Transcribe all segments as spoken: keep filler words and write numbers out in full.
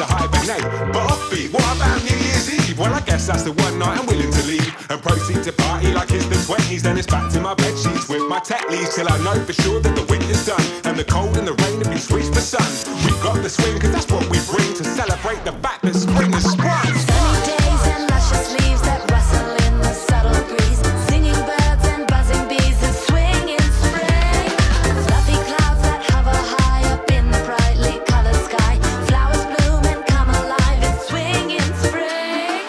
to hibernate. But offbeat, what about New Year's Eve? Well, I guess that's the one night I'm willing to leave and proceed to party like it's the twenties. Then it's back to my bed sheets with my tech leaves till I know for sure that the winter's done and the cold and the rain have been switched for sun. We've got the swing cause that's what we bring to celebrate the fact that spring has sprung. Sunny days and luscious leaves that rustle in the subtle breeze, singing birds and buzzing bees that swing in spring. Fluffy clouds that hover high up in the brightly colored sky, flowers bloom and come alive and swing in spring.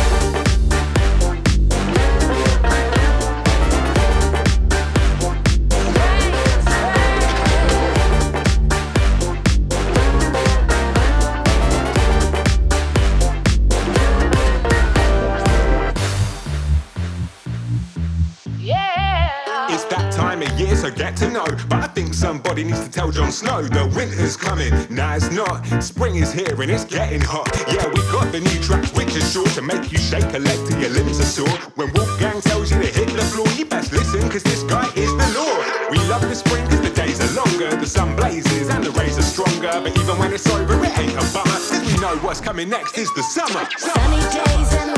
Yeah. It's that time of year, so get to know. But I think somebody needs to tell Jon Snow the winter's coming. Nah, it's not. Spring is here and it's getting hot. Yeah, we got the new track which is sure to make you shake a leg till your limbs are sore. When Wolfgang tells you to hit the floor, you best listen cause this guy is the Lord. We love the spring cause the days are longer, the sun blazes and the rays are stronger. But even when it's over, it ain't a bummer, cause we know what's coming next is the summer. Sunny days and